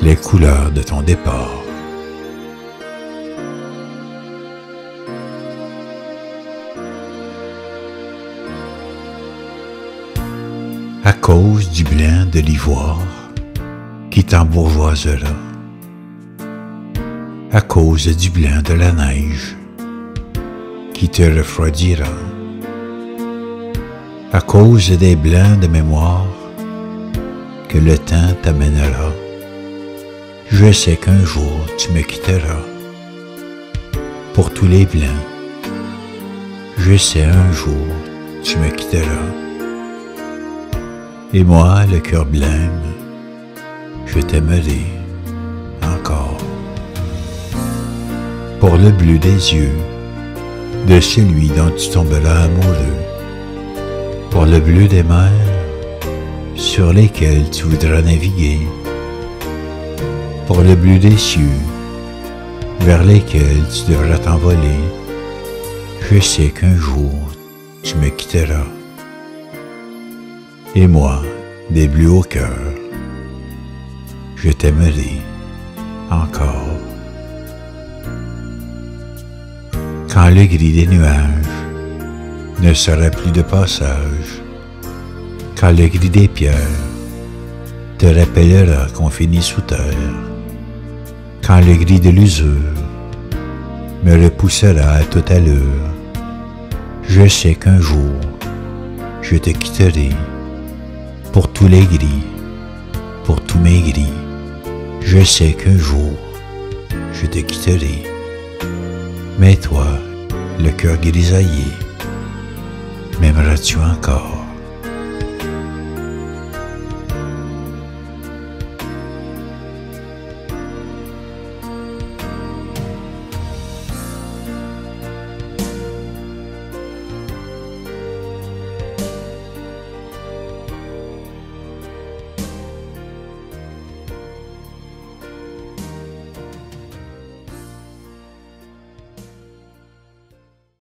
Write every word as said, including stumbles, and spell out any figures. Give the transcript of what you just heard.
les couleurs de ton départ. À cause du blanc de l'ivoire qui t'embourgeoisera, à cause du blanc de la neige qui te refroidira, à cause des blancs de mémoire que le temps t'amènera, je sais qu'un jour tu me quitteras. Pour tous les blancs, je sais un jour tu me quitteras. Et moi, le cœur blême, je t'aimerai encore. Pour le bleu des yeux de celui dont tu tomberas amoureux, pour le bleu des mers sur lesquels tu voudras naviguer, pour le bleu des cieux vers lesquels tu devras t'envoler, je sais qu'un jour tu me quitteras. Et moi, des bleus au cœur, je t'aimerai encore. Quand le gris des nuages ne sera plus de passage, quand le gris des pierres te rappellera qu'on finit sous terre, quand le gris de l'usure me repoussera à toute allure, je sais qu'un jour je te quitterai. Pour tous les gris, pour tous mes gris, je sais qu'un jour je te quitterai. Mais toi, le cœur grisaillé, m'aimeras-tu encore?